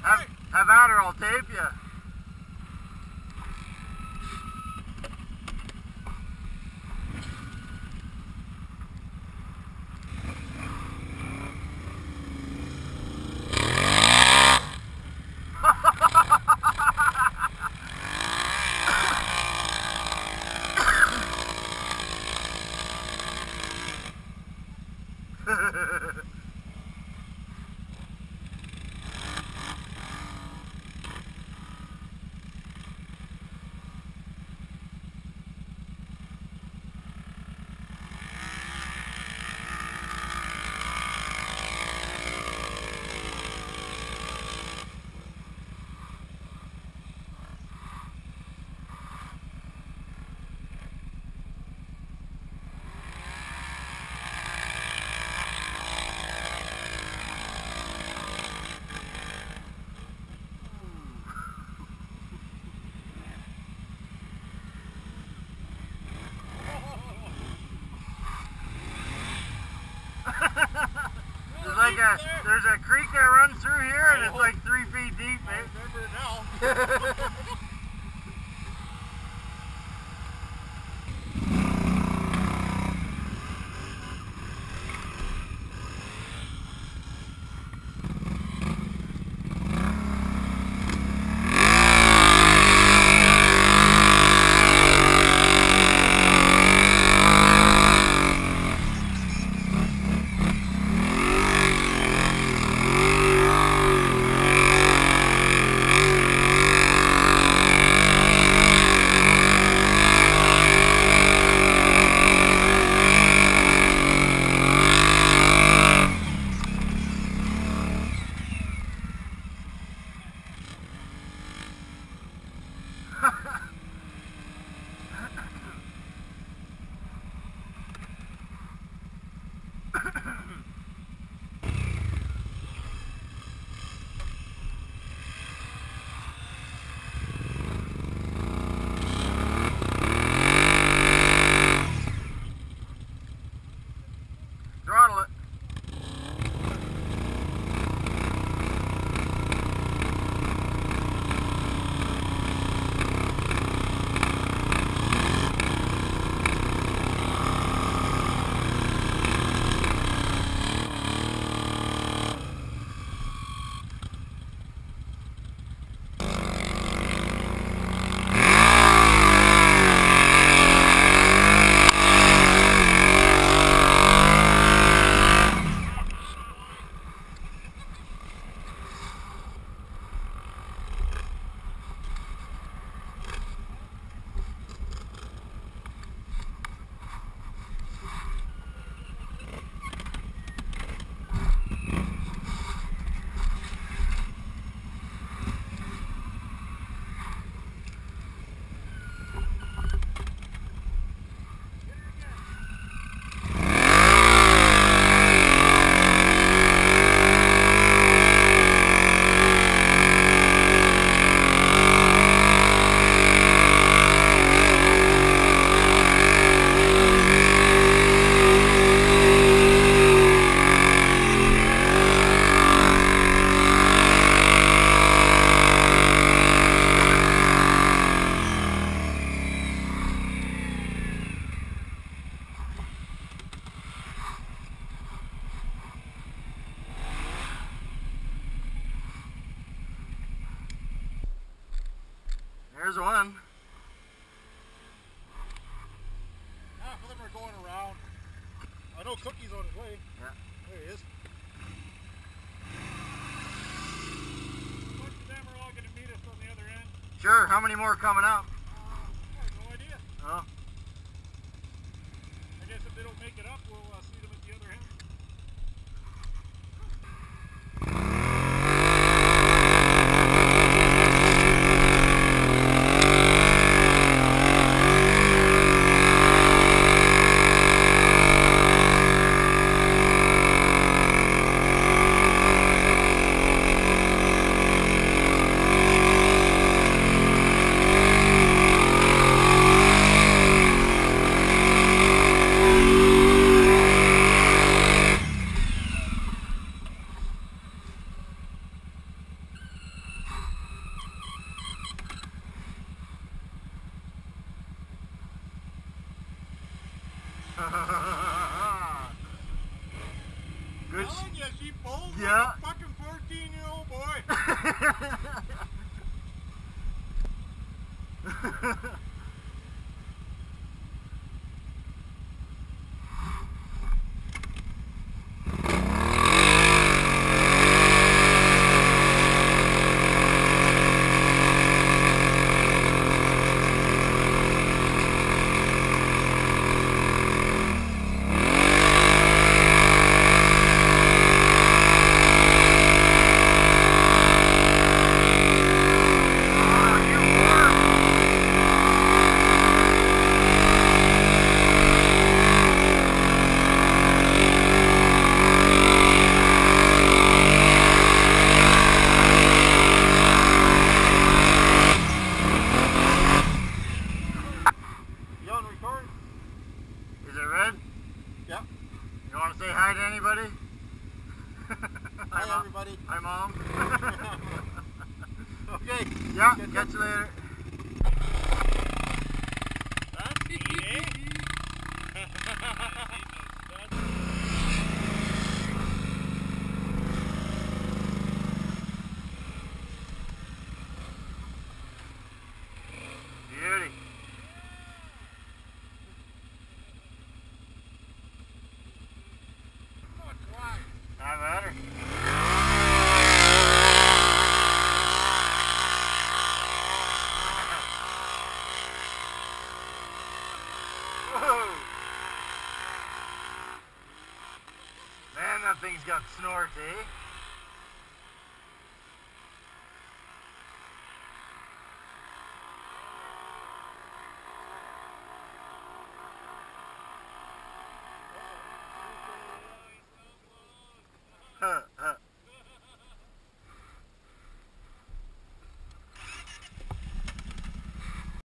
Have at her, I'll tape you. There's a creek that runs through here and it's like 3 feet deep, mate. I remember it now. There's one. Half of them are going around. I know Cookie's on his way. Yeah. There he is. Most of them are all going to meet us on the other end. Sure. How many more coming up? I have no idea. Oh. I guess if they don't make it up, we'll see them at the other end. Good. Telling you, she pulls Yeah. like a fucking 14-year-old boy. Is it red? Yep. You want to say hi to anybody? Hi, everybody. Hi, Mom. Okay. Yeah, catch you later. That's neat, eh? Beauty. Not better. Whoa. Man, that thing's got snort, eh?